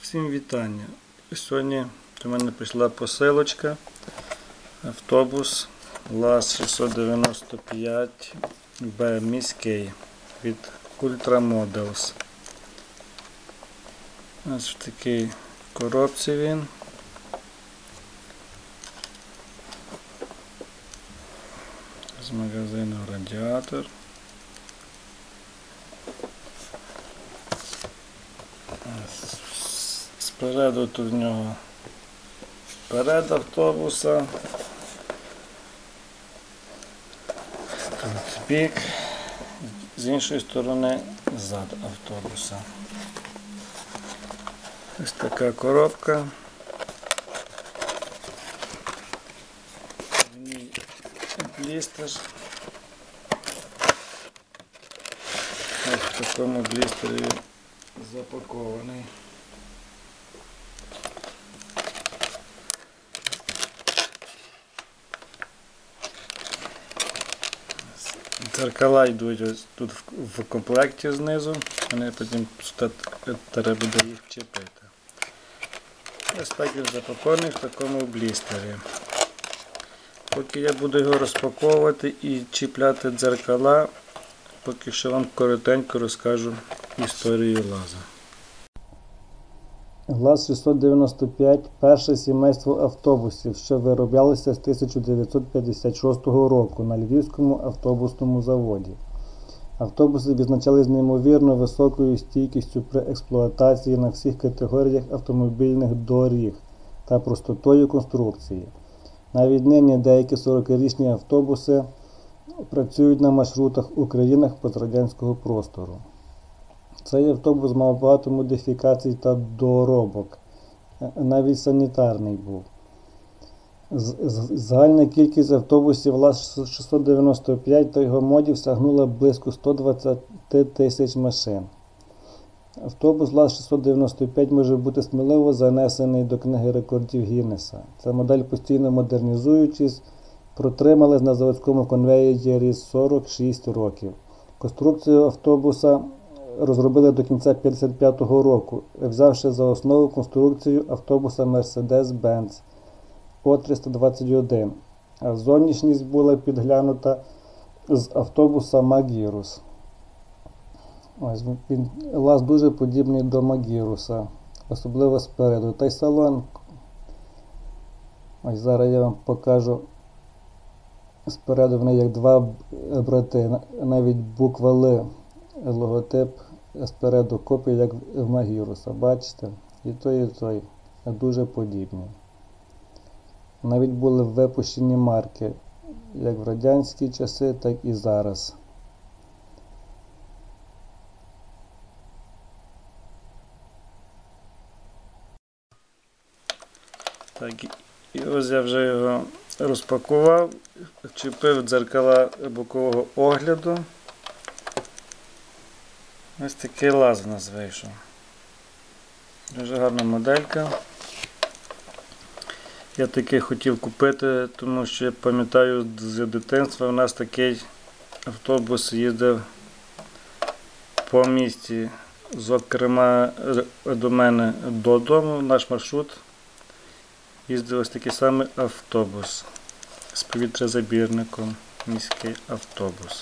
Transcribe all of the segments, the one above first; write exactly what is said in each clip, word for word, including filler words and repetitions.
Всім вітання. Сьогодні до мене прийшла посилочка, автобус ЛАЗ шістсот дев'яносто п'ять Б міський від Ultra Models. Ось в такій коробці він. З магазину Радіатор. Спереду тут в нього перед автобуса, тут бік, з іншої сторони зад автобуса. Ось така коробка. В ній блістер. Ось в такому блістері запакований. Дзеркала йдуть ось тут в комплекті знизу, вони потім треба буде їх вчепити. Ось так він запакований в такому блістері. Поки я буду його розпаковувати і чіпляти дзеркала, поки що вам коротенько розкажу історію ЛАЗа. ЛАЗ шістсот дев'яносто п'ять – перше сімейство автобусів, що вироблялося з тисяча дев'ятсот п'ятдесят шостого року на Львівському автобусному заводі. Автобуси відзначались неймовірно високою стійкістю при експлуатації на всіх категоріях автомобільних доріг та простотою конструкції. Навіть нині деякі сорокарічні автобуси працюють на маршрутах у країнах пострадянського простору. Цей автобус мав багато модифікацій та доробок, навіть санітарний був. Загальна кількість автобусів ЛАЗ шістсот дев'яносто п'ять та його модів сягнула близько ста двадцяти тисяч машин. Автобус ЛАЗ шістсот дев'яносто п'ять може бути сміливо занесений до книги рекордів Гіннеса. Ця модель, постійно модернізуючись, протрималась на заводському конвеєрі сорок шість років. Конструкцію автобуса розробили до кінця п'ятдесят п'ятого року, взявши за основу конструкцію автобуса Mercedes-Benz О триста двадцять один, а зовнішність була підглянута з автобуса Magirus. Ось він, ЛАЗ дуже подібний до Magirus, особливо спереду. Та й салон, ось зараз я вам покажу, спереду вони як два брати, навіть буква Л, логотип спереду копія, як в Magirus, бачите? І той, і той дуже подібні. Навіть були випущені марки, як в радянські часи, так і зараз. Так, і ось я вже його розпакував, чіпив дзеркала бокового огляду. Ось такий ЛАЗ у нас вийшов. Дуже гарна моделька. Я такий хотів купити, тому що я пам'ятаю з дитинства у нас такий автобус їздив по місті, зокрема до мене додому, наш маршрут їздив ось такий самий автобус з повітрязабірником, міський автобус.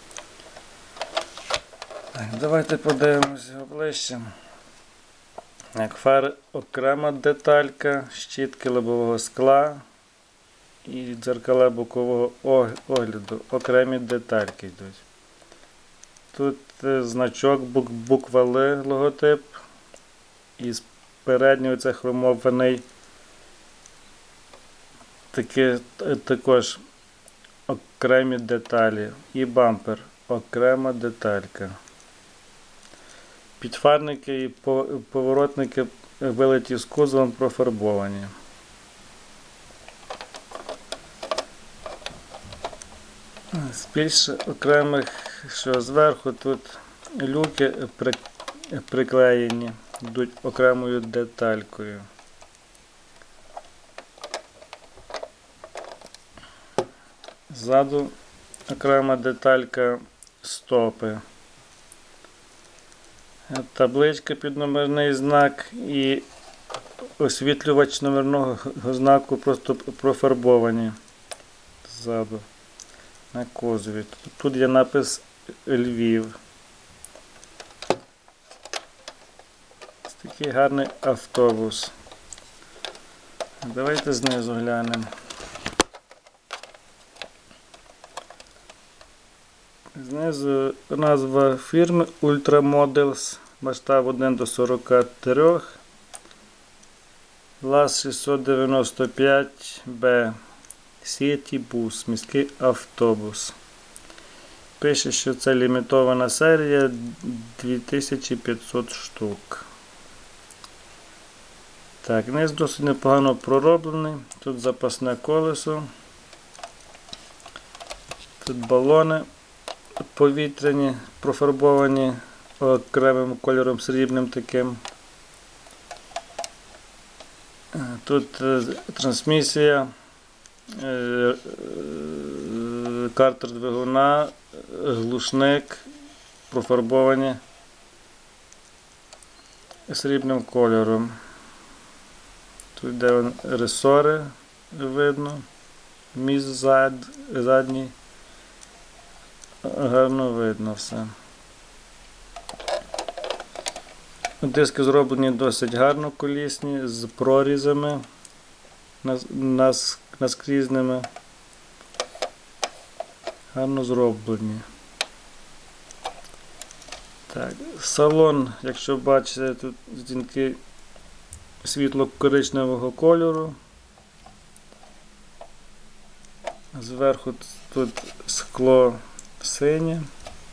Так, давайте подивимося його ближче. Як фари окрема деталька, щітки лобового скла і дзеркала бокового огляду, окремі детальки йдуть. Тут значок, буква Л, логотип, і з переднього це хромований, такі, також окремі деталі, і бампер, окрема деталька. Підфарники і поворотники вилиті з кузовом, профарбовані. Більше окремих, що зверху тут люки при, приклеєні, йдуть окремою деталькою. Ззаду окрема деталька стопи. табличка під номерний знак і освітлювач номерного знаку просто профарбовані ззаду на кузові. Тут є напис Львів. Ось такий гарний автобус. Давайте знизу глянемо. Знизу назва фірми Ultra Models, масштаб один до сорока трьох, ЛАЗ шістсот дев'яносто п'ять Б, City Bus, міський автобус. Пише, що це лімітована серія, дві тисячі п'ятсот штук. Так, низ досить непогано пророблений, тут запасне колесо, тут балони повітряні, профарбовані окремим кольором срібним таким. Тут е, трансмісія, е, картер двигуна, глушник профарбовані срібним кольором. Тут де ресори видно, міст зад, задній. Гарно видно все. Диски зроблені досить гарно колісні, з прорізами наскрізними. Гарно зроблені. Так, салон, якщо бачите, тут стінки світло-коричневого кольору. Зверху тут скло синє.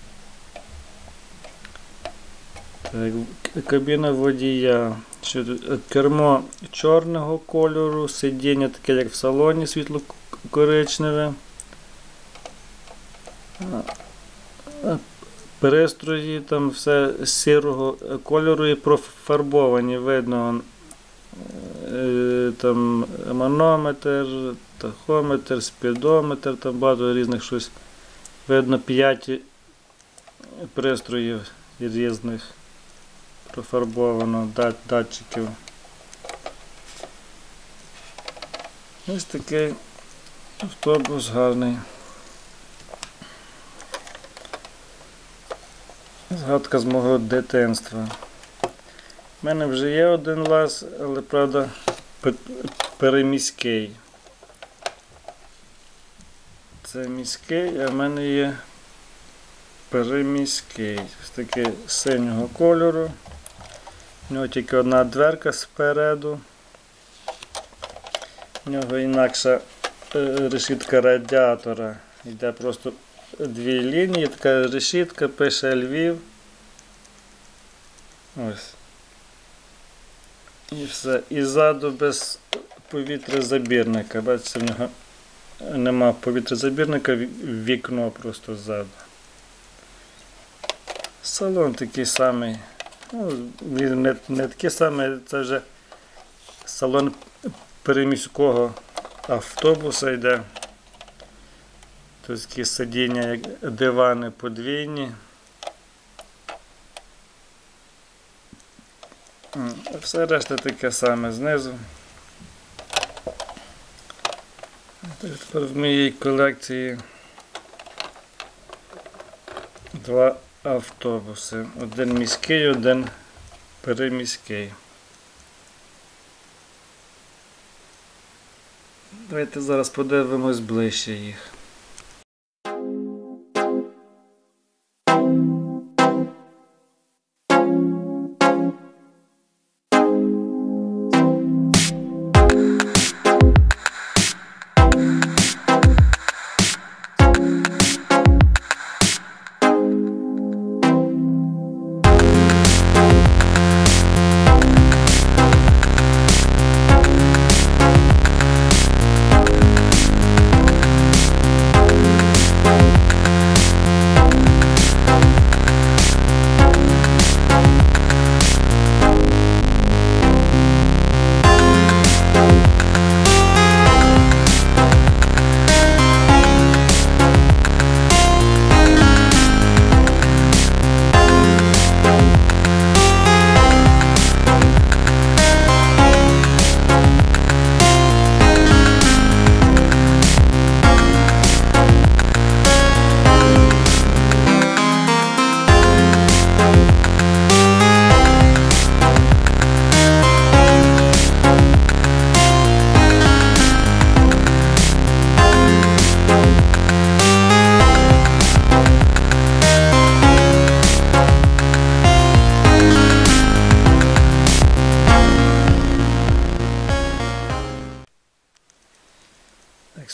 Так, кабіна водія. Кермо чорного кольору, сидіння таке, як в салоні, світло-коричневе. Пристрої там все сірого кольору і профарбовані, видно там манометр, тахометр, спідометр, там багато різних щось. Видно п'ять пристроїв різних профарбовано, датчиків. Ось такий автобус гарний. Згадка з мого дитинства. У мене вже є один ЛАЗ, але, правда, переміський. Це міський, а в мене є переміський. Ось такий синього кольору. У нього тільки одна дверка спереду. У нього інакша решітка радіатора. Йде просто дві лінії, така решітка, пише Львів. Ось. І все. І ззаду без повітрязабірника. Бачите, в нього нема повітрязабірника, вікно просто ззаду. Салон такий самий. Ну, не, не такий самий, це вже салон переміського автобуса йде. Тут такі сидіння, як дивани подвійні. Все решта таке саме знизу. Тепер в моїй колекції два автобуси. Один міський, один переміський. Давайте зараз подивимось ближче їх.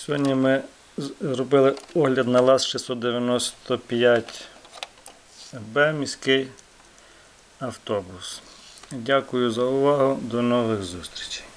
Сьогодні ми зробили огляд на ЛАЗ шістсот дев'яносто п'ять Б міський автобус. Дякую за увагу. До нових зустрічей.